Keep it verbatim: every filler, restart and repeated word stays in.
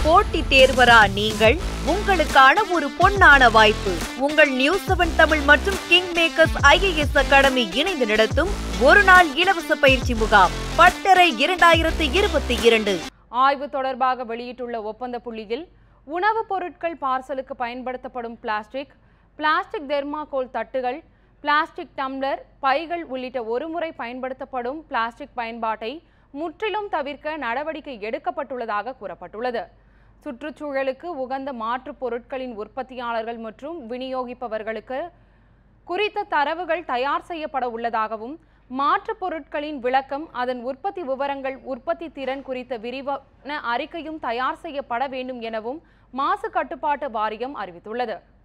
போட்டி தேர்வரா நீங்கள்? உங்களுக்கான ஒரு பொன்னான வாய்ப்பு. உங்கள் நியூஸ் செவன் தமிழ் மற்றும் king makers I A S academy இணைந்து நடத்தும் ஒரு நாள் இலவச பயிற்சி முகாம் பட்டறை இரண்டாயிரத்து இருபத்தி இரண்டு. ஆய்வு தொடர்பாக வெளியிட்டுள்ள ஒப்பந்த புள்ளியில் உணவுப் பொருட்கள் பார்சலுக்கு பயன்படுத்தப்படும் பிளாஸ்டிக், பிளாஸ்டிக் தெர்மாகோல் தட்டுகள், பிளாஸ்டிக் டம்ளர், பைகள் உள்ளிட்ட ஒருமுறை பயன்படுத்தப்படும் பிளாஸ்டிக் பயன்பாட்டை முற்றிலும் தவிர்க்க நடவடிக்கை எடுக்கப்பட்டுள்ளதாக கூறப்பட்டுள்ளது. சுற்றுச்சூழலுக்கு உகந்த மாற்றுப் பொருட்களின் உற்பத்தியாளர்கள் மற்றும் விநியோகிப்பவர்களுக்கு குறித்த தரவுகள் தயார் செய்யப்பட உள்ளதாகவும், மாற்றுப் பொருட்களின் விளக்கம், அதன் உற்பத்தி விவரங்கள், உற்பத்தி திறன் குறித்த விரிவான அறிக்கையும் தயார் செய்யப்பட வேண்டும் எனவும் மாசு கட்டுப்பாட்டு வாரியம் அறிவித்துள்ளது.